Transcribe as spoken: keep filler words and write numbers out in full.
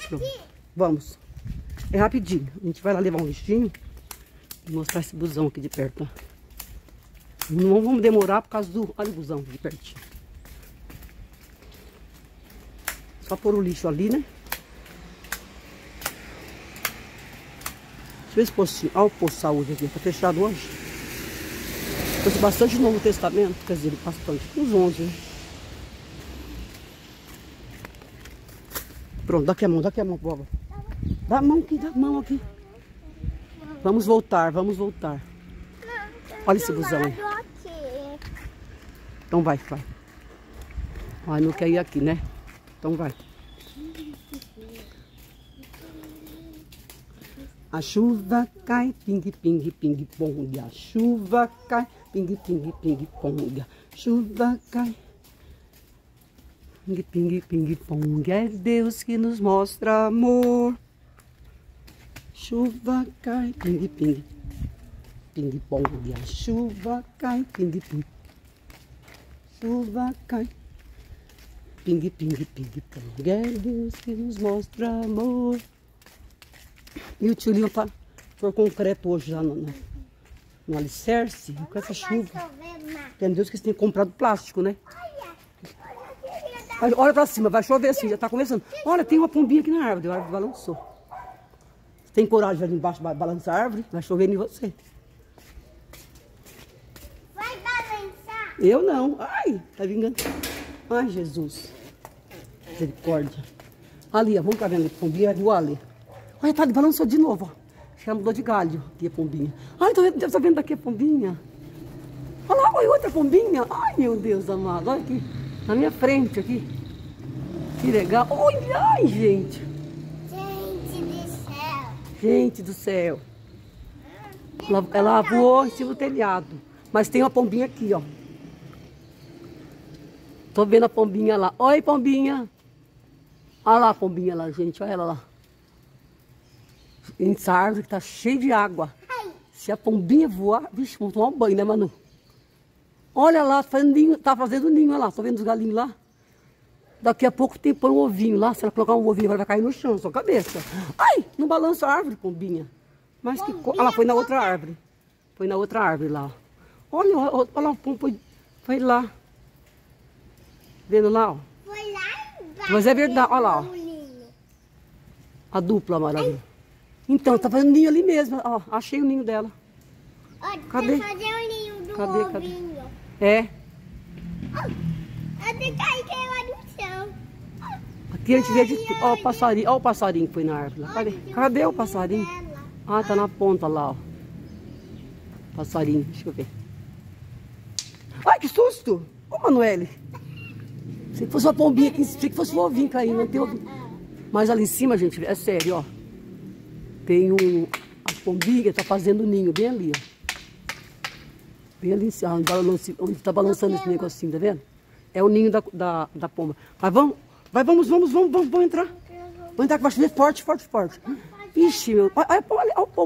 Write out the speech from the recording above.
Vamos. É rapidinho. A gente vai lá levar um lixinho e mostrar esse busão aqui de perto, ó. Não vamos demorar por causa do... Olha o busão aqui de pertinho. Só pôr o lixo ali, né? Deixa eu ver esse postinho. Olha o posto de saúde aqui. Tá fechado hoje. Trouxe bastante Novo Testamento. Quer dizer, bastante. Uns onze, né? Pronto, dá aqui a mão, dá aqui a mão, vovó. Dá a mão aqui, dá a mão aqui. Vamos voltar, vamos voltar. Olha esse busão aí. Então vai, vai. Ai, não quer ir aqui, né? Então vai. A chuva cai, ping, ping, ping, pong. A chuva cai, ping, ping, ping, pong. A chuva cai, ping, ping, ping, pong. É Deus que nos mostra amor. Chuva cai, ping, ping, ping, pong. A chuva cai, ping, ping. Chuva cai, ping, ping, ping, pong. É Deus que nos mostra amor. E o tio Lima foi concreto hoje já no, no, no alicerce, com essa chuva. Tem Deus que eles têm comprado plástico, né? Olha, olha pra cima, vai chover assim, já tá começando. Olha, tem uma pombinha aqui na árvore, a árvore balançou. Você tem coragem ali embaixo de balançar a árvore? Vai chover em você. Vai balançar? Eu não. Ai, tá vingando. Ai, Jesus. Misericórdia. Ali, ó, vamos cá vendo, pombinha vai voar ali. Olha, tá, balançou de novo, ó. Acho que ela mudou de galho aqui a pombinha. Ai, tô vendo, tá vendo daqui a pombinha? Olha lá, olha outra pombinha. Ai, meu Deus amado, olha aqui. Na minha frente aqui. Que legal. Olha, ai, gente. Gente do céu. Gente do céu. Ela, ela voou em cima do telhado. Mas tem uma pombinha aqui, ó. Tô vendo a pombinha lá. Oi, pombinha. Olha lá a pombinha lá, gente. Olha ela lá. Essa árvore que tá cheia de água. Se a pombinha voar, vixe, vamos tomar um banho, né, Manu? Olha lá, tá fazendo ninho, tá fazendo ninho, olha lá, tô vendo os galinhos lá. Daqui a pouco tem põe um ovinho lá, se ela colocar um ovinho, ela vai cair no chão, sua cabeça. Ai, não balança a árvore, pombinha. Mas que co... Ela foi na outra árvore. Foi na outra árvore lá. Olha, olha, olha o pombo foi, foi lá. Vendo lá, ó. Foi lá embaixo. Mas é verdade, olha lá, ó. A dupla amarela. Então, tá fazendo ninho ali mesmo, ó. Achei o ninho dela. Olha, Cadê? fazer o ninho do Cadê, cadê? ovinho. É. Oh, até cair caiu no chão. Aqui a gente vê de tudo. Ó o passarinho, ó o passarinho que foi na árvore lá. Cadê? Cadê o passarinho? Ah, tá na ponta lá, ó. Passarinho, deixa eu ver. Ai, que susto! Ô, Manuele. Se fosse uma pombinha aqui, se fosse um ovinho caindo, não tem ovinho. Mas ali em cima, gente, é sério, ó. Tem um... A pombinha tá fazendo ninho bem ali, ó. Bem ali em cima, onde tá balançando esse negocinho, tá vendo? É o ninho da, da, da pomba. Mas vamos, vai, vamos, vamos, vamos, vamos, vamos entrar. Vamos entrar que vai chover forte, forte, forte. Ixi, meu... Olha, olha, olha o pombo.